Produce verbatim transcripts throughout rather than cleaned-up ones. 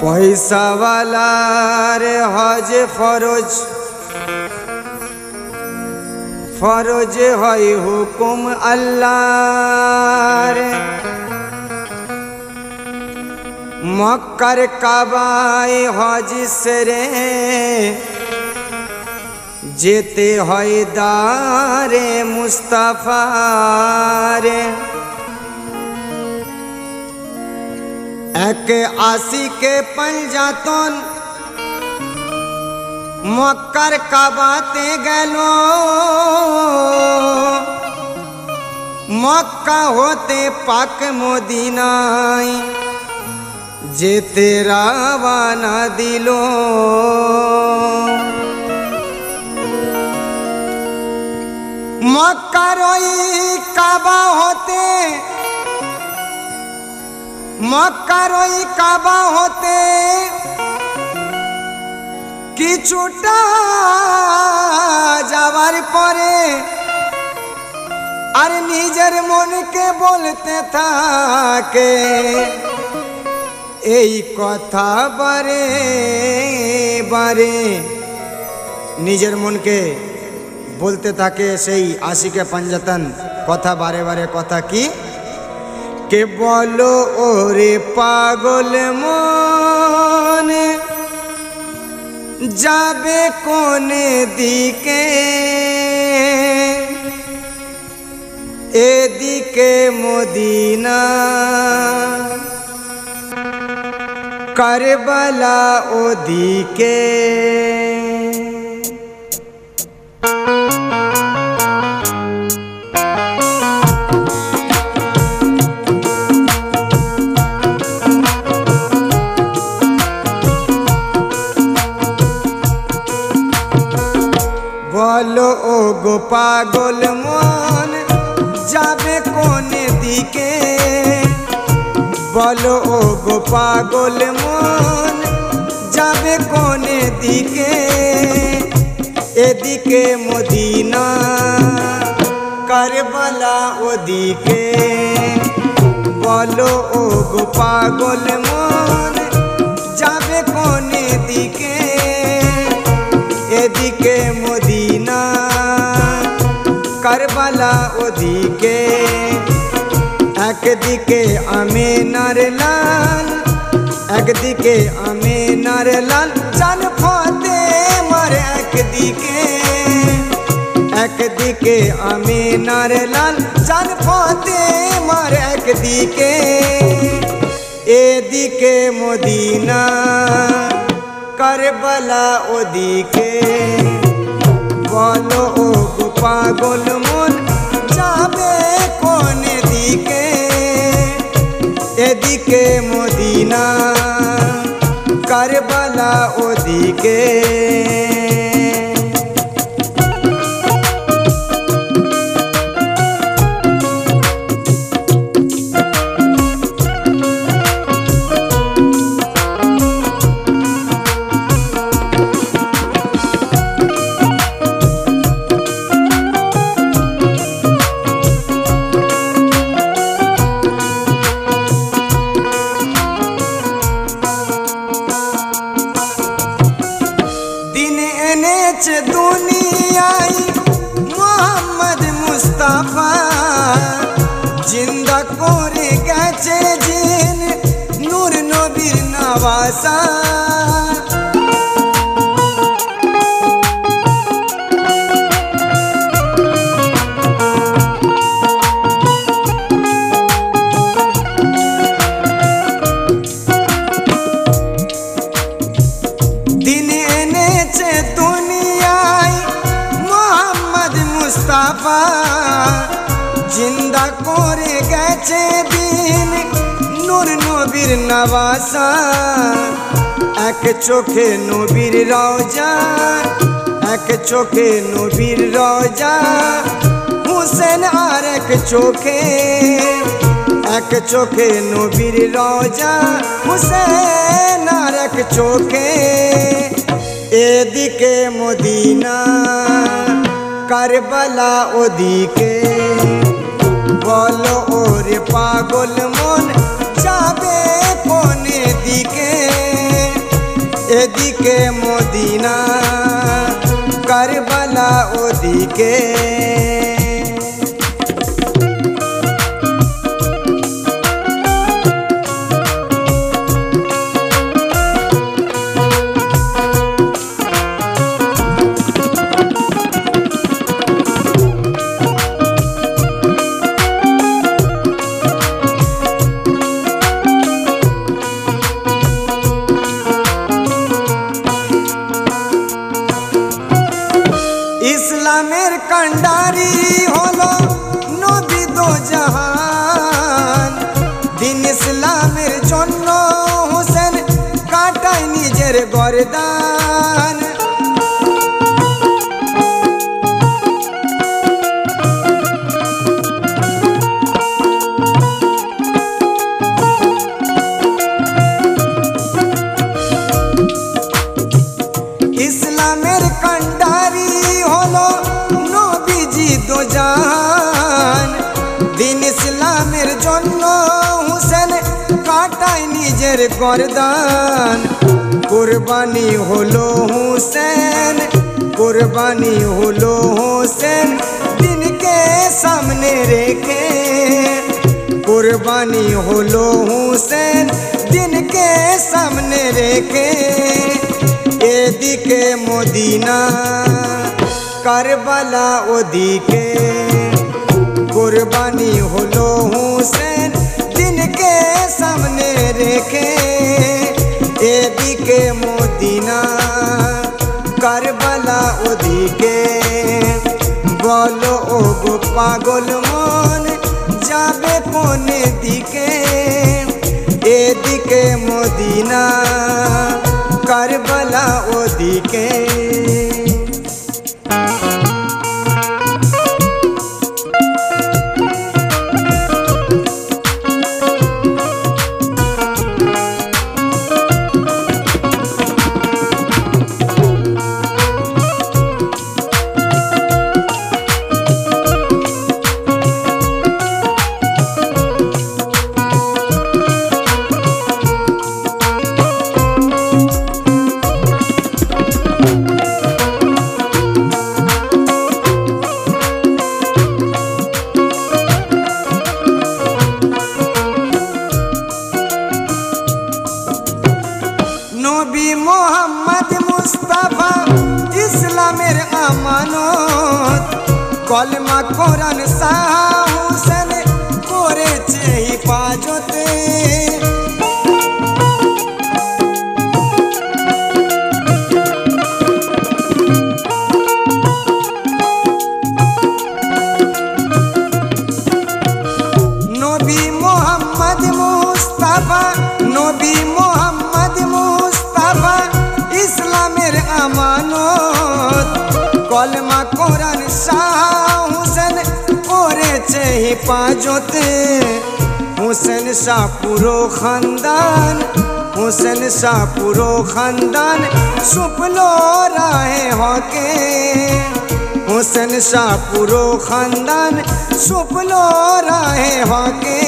পয়সাওয়ালার হজ ফরজ ফরজ হয় হুকুম আল্লাহর। মক্কার কাবায় হজ সেরে যেতে হয় দারে মুস্তাফার। এক আশিকে পঞ্জাতন মক্কার কাবাতে গেল, মক্কা হতে পাক মদিনায় যেতে রওয়ানা দিল। মক্কার ওই কাবা হতে মক্কার ওই কাবা হতে কিছুটা যাওয়ার পরে আর নিজের মনকে বলতে থাকে এই কথা বারে বারে। নিজের মনকে বলতে থাকে সেই আশিকে পঞ্জাতন কথা বারে বারে। কথা কি? কে বলো ওরে পাগল মন যাবে কোন দিকে, এদিকে মদিনা কারবালা ওদিকে। বলো ও গো পাগল মন যাবে কোন দিকে, বলো ও গো পাগল মন যাবে কোন দিকে, এদিকে মদিনা কারবালা ওদিকে। বলো ও গো পাগল মন যাবে কোন দিকে, এদিকে মদিনা কারবালা ওদিকে। একদিকে আমিনার লাল, একদিকে আমিনার লাল জান ফাতেমার একদিকে, একদিকে আমিনার লাল জান ফাতেমার একদিকে, এদিকে মদিনা কারবালা ওদিকে। বলো ও গো পাগল মন যাবে কোন দিকে, এদিকে মদিনা কারবালা ওদিকে। দুনিয়ায় মোহাম্মদ মুস্তাফা জিন্দা করে গেছে জিন নূর নবীর নওয়াসা। দিন এনেছে দুনিয়ায় মোহাম্মদ মুস্তাফা জিন্দা করে গেছে দিন নূর নবীর নওয়াসা। এক চোখে নবীর রওজা, এক চোখে নবীর রওজা হুসেন আর এক চোখে, এক চোখে নবীর রওজা হুসেন আর এক চোখে, এদিকে মদিনা কারবালা ওদিকে। বলো ওরে পাগল মন যাবে কোন দিকে, এদিকে মদিনা কারবালা ওদিকে। ইসলামের কান্ডারি হলো নবী দো জাহান, দিন ইসলামের জন্য হোসেন কাটায় নিজের গর্দান। ইসলামের কান্ডারি হলো নবীজি দো জাহান, দিন ইসলামের জন্য হোসেন কাটায় নিজের গর্দান। কুরবানি হলো হোসেন, কুরবানি হলো হোসেন দিনকে সামনে রেখে। কুরবানি হলো হোসেন দিনকে সামনে রেখে। এদিকে মদিনা কারবালা ওদিকে। কুরবানি হলো হোসেন দিনকে সামনে রেখে। এদিকে মদিনা কারবালা ওদিকে। বলো ও গো পাগল মন যাবে কোন দিকে? এদিকে মদিনা কারবালা ওদিকে। নবী মোহাম্মদ মুস্তাফা ইসলামের আমানত, কলমা কোরআন শাহ হোসেন করেছে হিফাজতে। নবী মোহাম্মদ মুস্তাফা, নবী মোহাম্মদ মুস্তাফা ইসলামের আমানত, কলমা কোরআন শাহ হোসেন করেছে হিফাজতে। হোসেন শাহ পুরো খানদান, হোসেন শাহ পুরো খানদান সুপলো রাহে হকে। হোসেন শাহ পুরো খানদান সুপলো রাহে হকে।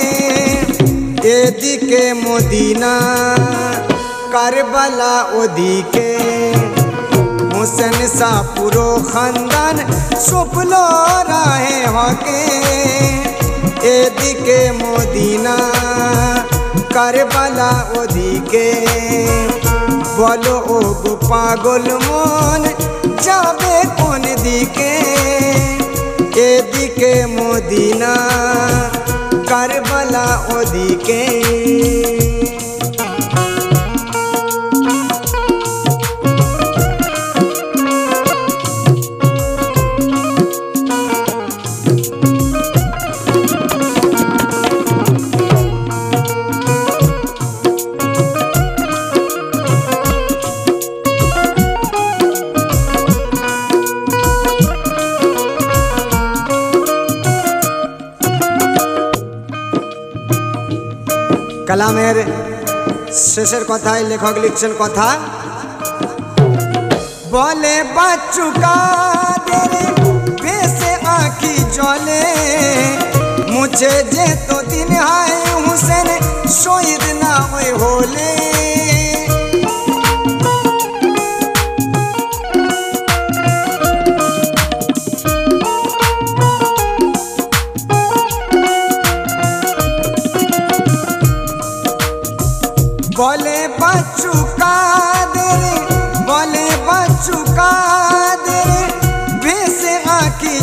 এদিকে মদিনা কারবালা ওদিকে। হোসেন শাহ পুরো খানদান সুপলো রাহে হকে। এদিকে মদিনা কারবালা ওদিকে। বলো ও গো পাগল মন যাবে কোন দিকে? এদিকে মদিনা কারবালা ওদিকে। কালামের শেষের কথায় লেখক লিখছেন কথা, বলে বাচ্চু কাদের বেশে আঁখি জলে, মুছে যেত দিন হায় হুসেন শহীদ না হয়ে হলে।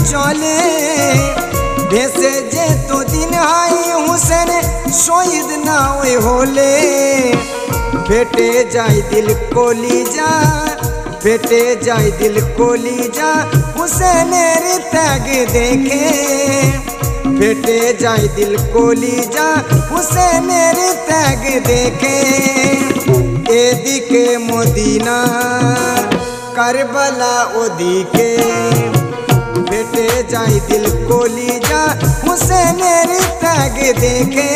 জলে ভেসে যেত দিন হাই হুসেন শহীদ না ওই হলে ফেটে যায় দিল কলিজা ফেটে যায় দিল কলিজা হুসেনের ত্যাগ দেখে ফেটে যায় দিল কলিজা হুসেনের ত্যাগ দেখে এদিকে মদিনা কারবালা ওদিকে ফেটে যায় দিল কলিজা হুসেনের ত্যাগ দেখে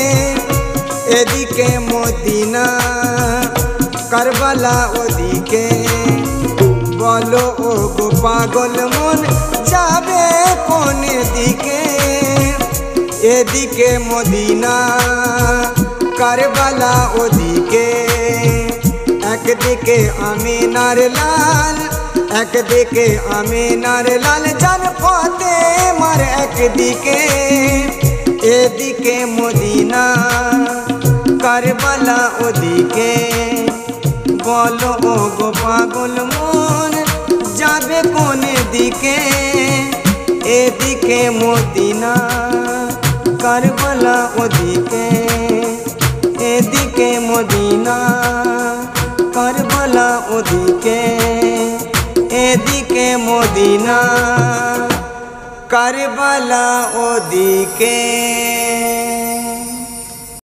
এদিকে মদিনা কারবালা ওদিকে বলো ও গো পাগল মন যাবে কোন দিকে এদিকে মদিনা কারবালা ওদিকে একদিকে আমিনার লাল একদিকে আমিনার লাল জান ফাতেমার একদিকে এদিকে মদিনা কারবালা ওদিকে বলো ও গো পাগল মন যাবে কোন দিকে এদিকে মদিনা কারবালা ওদিকে এদিকে মদিনা কারবালা ওদিকে এদিকে মদিনা কারবালা ওদিকে।